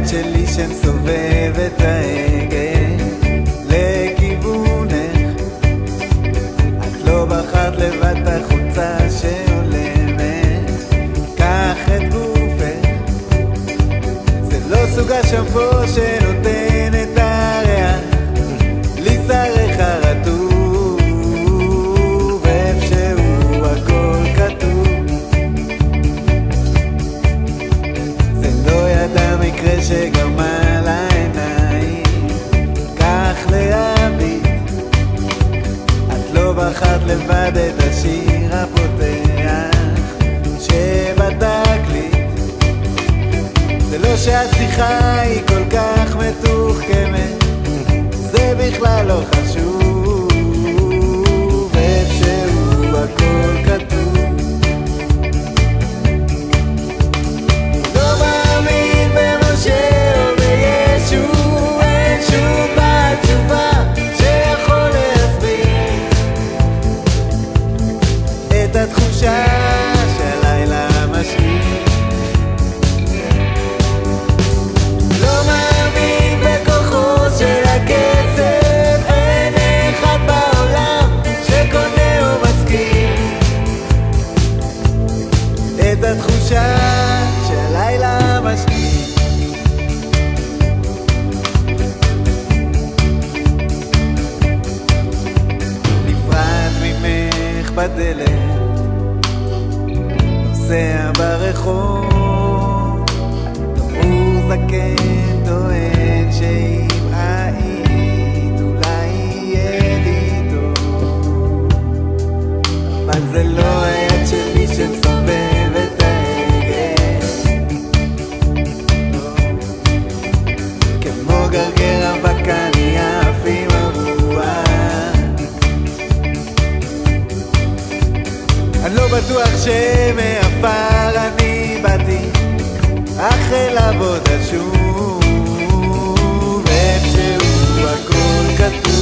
היד שלי שמסובב את ההגה לכיוונך. את לא בחרת לבד את החולצה שהולמת, קח את גופך. זה לא סוג השמפו שנותן את הריח, לי שרך הרטוב, איפשהו הכל כתוב. זה לא ידע מקרה שגרמה לעיניים כך להביט. את לא בחרת לבד את השיר הפותח שבתקליט. זה לא שהשיחה היא כל כך מתוחכמת, זה בכלל לא חשוב, איפשהו הכל כתוב. לא מאמין במשה או בישו, אין שום בתשובה שיכול להסביר את התחושה שהלילה משאיר. לא מאמין בכוחו של הכסף, אין אחד בעולם שקונה או מסכים את התחושה שהלילה משאיר. נפרד ממך בדלת, נוסע ברחוב, תמרור זקן טוען שאם היית אולי יהיה לי טוב, אבל זה לא היד שלי שמסובב את ההגה, כמו גרגר אבק אני עף עם הרוח. אני לא בטוח שמעפר אני באתי, אך אל עבודה שוב, איפשהו הכל כתוב.